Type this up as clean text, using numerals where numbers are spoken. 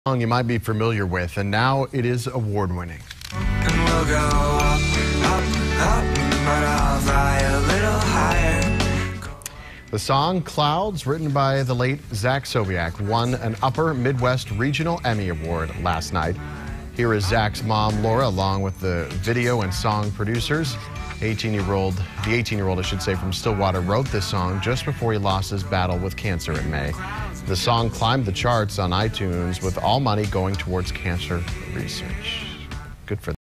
Song you might be familiar with, and now it is award-winning. And we'll go up, up, up, but I'll fly a little higher. The song Clouds, written by the late Zach Sobiech, won an Upper Midwest Regional Emmy Award last night. Here is Zach's mom, Laura, along with the video and song producers. The 18-year-old, I should say, from Stillwater wrote this song just before he lost his battle with cancer in May. The song climbed the charts on iTunes with all money going towards cancer research. Good for them.